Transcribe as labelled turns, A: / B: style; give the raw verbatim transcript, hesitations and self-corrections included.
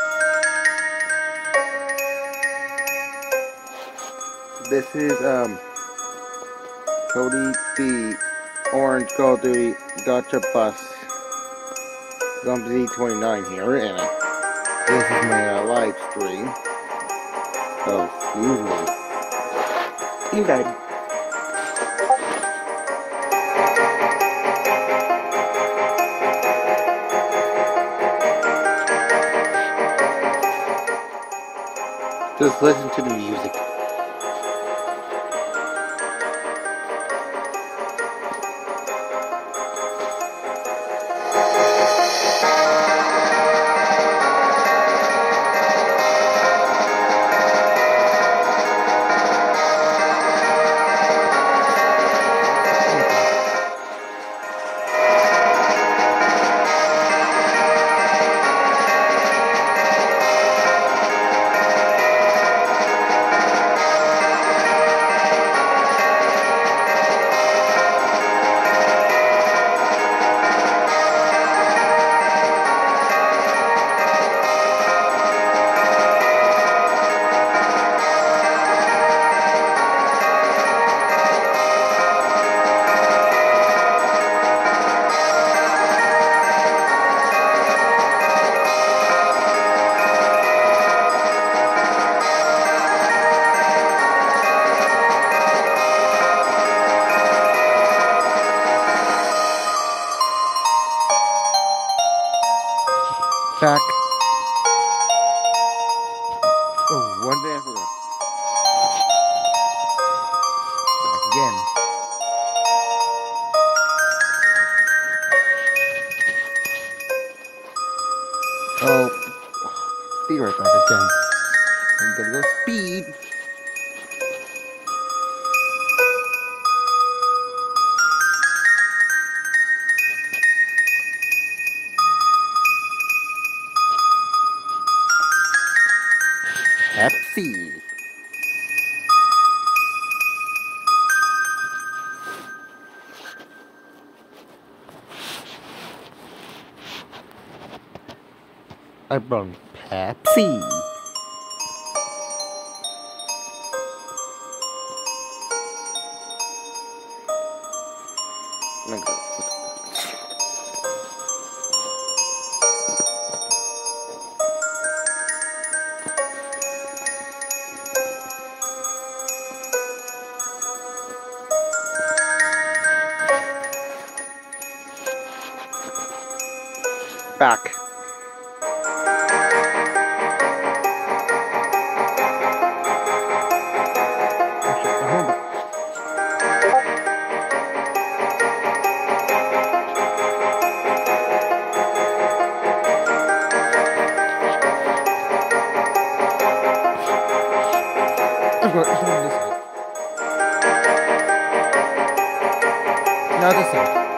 A: This is um Cody the Orange Call of Duty Gotcha Bus. I'm Z twenty-nine here, and this is my uh, live stream. Oh, excuse me. You died. Just listen to the music. Back. Oh, one day I forgot. Back again. Oh, be right back again. I'm gonna go speed. Pepsi. I brought Pepsi. Back. Now this side.